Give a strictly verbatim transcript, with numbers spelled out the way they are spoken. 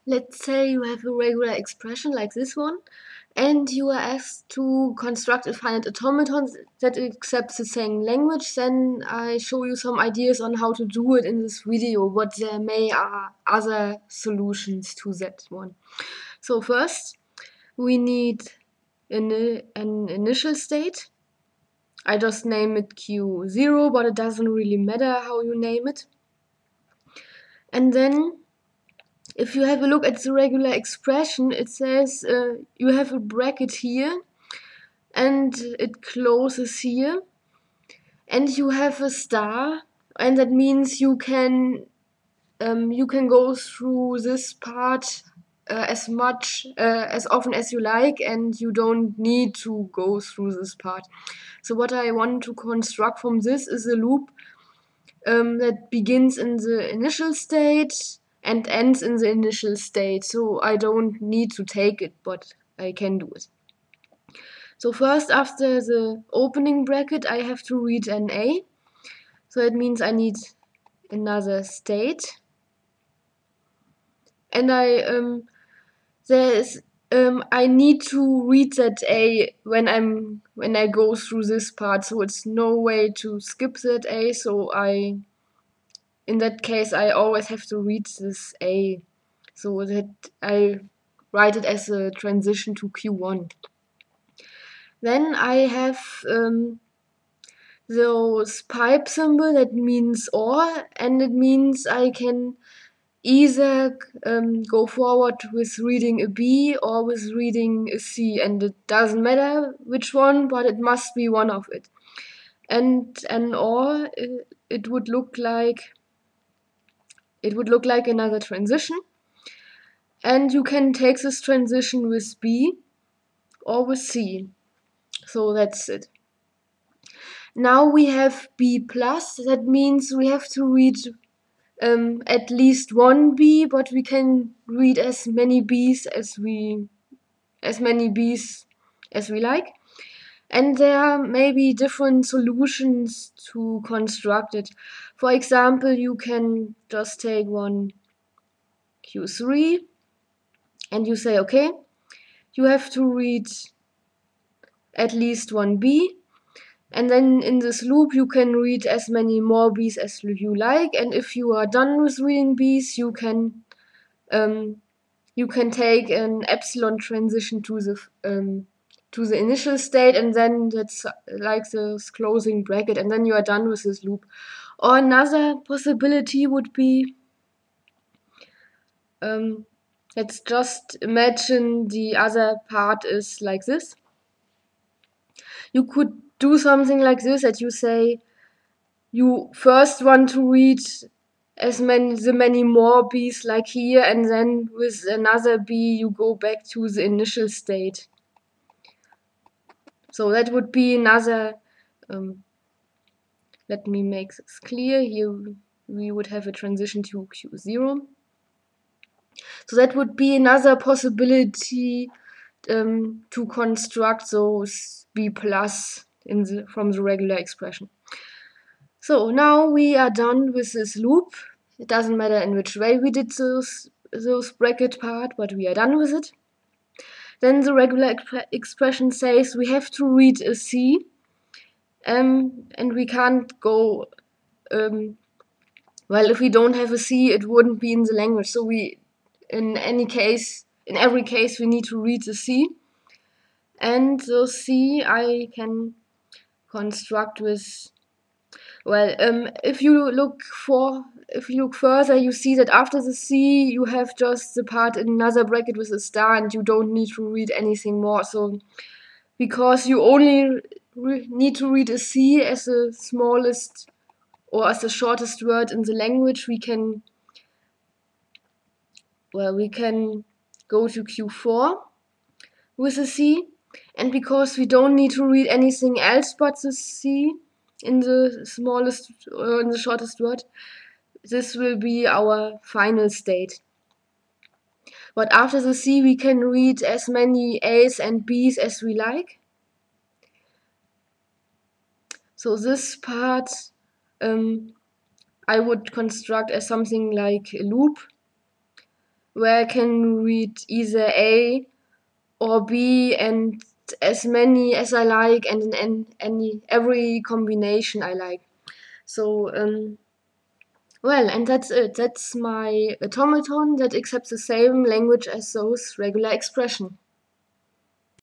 Let's say you have a regular expression like this one, and you are asked to construct a finite automaton that accepts the same language. Then I show you some ideas on how to do it in this video, but there may are other solutions to that one. So first, we need an, an initial state. I just name it Q zero, but it doesn't really matter how you name it. And then if you have a look at the regular expression, it says uh, you have a bracket here and it closes here, and you have a star, and that means you can um, you can go through this part uh, as much uh, as often as you like, and you don't need to go through this part. So what I want to construct from this is a loop um, that begins in the initial state and ends in the initial state. So I don't need to take it, but I can do it. So first, after the opening bracket, I have to read an A. So it means I need another state. And I um, there is um, I need to read that A when I'm when I go through this part. So it's no way to skip that A. So I in that case I always have to read this A, so that I write it as a transition to Q one. Then I have um, those pipe symbol that means or, and it means I can either um, go forward with reading a B or with reading a C, and it doesn't matter which one, but it must be one of it. And an or, it, it would look like it would look like another transition. And you can take this transition with B or with C. So that's it. Now we have B plus. That means we have to read um, at least one B, but we can read as many B's as we as many B's as we like. And there may be different solutions to construct it. For example, you can just take one Q three and you say, okay, you have to read at least one B, and then in this loop you can read as many more B's as you like, and if you are done with reading B's, you can um, you can take an epsilon transition to the um, to the initial state, and then that's like this closing bracket, and then you are done with this loop. Or another possibility would be um, let's just imagine the other part is like this. You could do something like this, that you say you first want to read as many the many more B's like here, and then with another B you go back to the initial state. So that would be another um, let me make this clear. Here we would have a transition to Q zero. So that would be another possibility um, to construct those B plus in the, from the regular expression. So now we are done with this loop. It doesn't matter in which way we did those, those bracket part, but we are done with it. Then the regular exp expression says we have to read a C, um, and we can't go, um, well, if we don't have a C, it wouldn't be in the language. So we, in any case, in every case, we need to read the C. And the C I can construct with, well, um, if you look for, if you look further, you see that after the C, you have just the part in another bracket with a star, and you don't need to read anything more. So, because you only need to read a C as the smallest or as the shortest word in the language, we can, well, we can go to Q four with a C, and because we don't need to read anything else but the C in the smallest or uh, in the shortest word, this will be our final state. But after the C, we can read as many A's and B's as we like. So this part um, I would construct as something like a loop. where I can read either A or B and as many as I like and in an- any every combination I like. So um, well, and that's it. That's my automaton that accepts the same language as those regular expression.